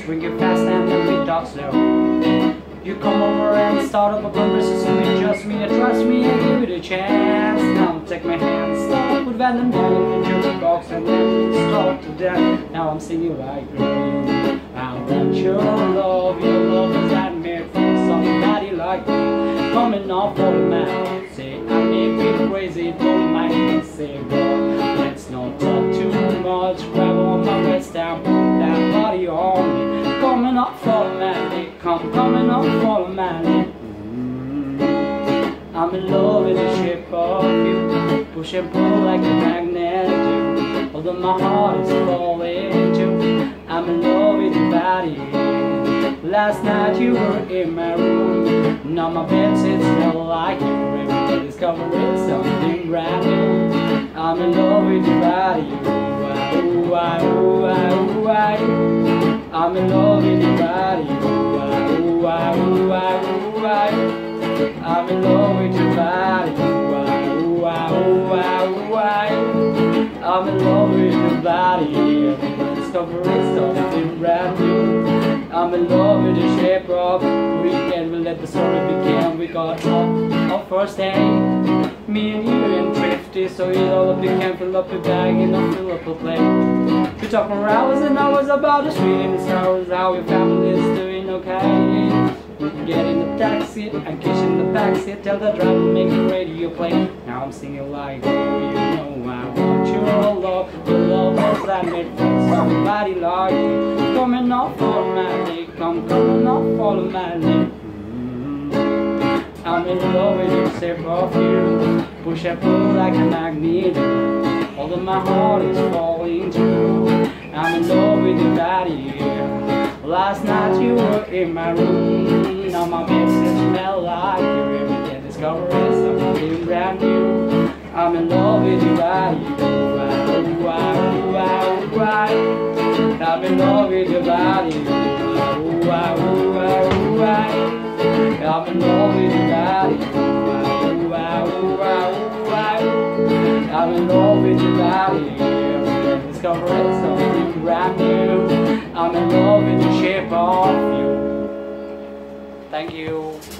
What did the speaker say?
drink it fast and then we talk slow. You come over and start up a conversation with just me, and trust me, and give it a chance. Now take my hand, start with Van down in the jukebox, and then we start to dance. Now I'm singing like you. I want your love is handmade for somebody like me. Coming off for the man, say I may be crazy, don't mind me, say boy, let's not talk too much. Grab on my waist and put that body on me. Coming up for the man, coming up for the man. I'm in love with the shape of you, push and pull like a magnet do. Although my heart is falling too, I'm in love with your body. Last night you were in my room, now my bedsheets smell like you. Every day discovering something brand new. I'm in love with your body. Ooh, I, ooh, I, ooh, I, ooh. I'm in love with your body. Ooh, I, ooh, I, ooh, I. I'm in love with your body. Ooh, I, ooh, I, ooh, I. I'm in love with your body. Discovering something brand new. I'm in love with the shape of the weekend. We let the story begin. We got our first day. Me and you and Thrifty, so you all up you can fill up your bag and I'll fill up a plate. We talk for hours and hours about the street and the stars, how your family is doing okay. We can get in the taxi and kiss in the backseat, tell the driver make the radio play. Now I'm singing like, oh, you know I want your love. The love was handmade for somebody like you. Coming off automatic, coming off automatic. I'm in love with the shape of you, push and pull like a magnet. Although my heart is falling too, I'm in love with your body. Last night you were in my room, now my bedsheets smell like you. Every day discovering something brand new. I'm in love with your body. Ooh, I, ooh, I, ooh, I, ooh, I. I'm in love with your body. Ooh, I, ooh, I, ooh, I. I'm in love with your body. Ooh, I, ooh, I, ooh, I. I'm in love with your body. Discovering something brand new. I'm in love with the shape of you. Thank you.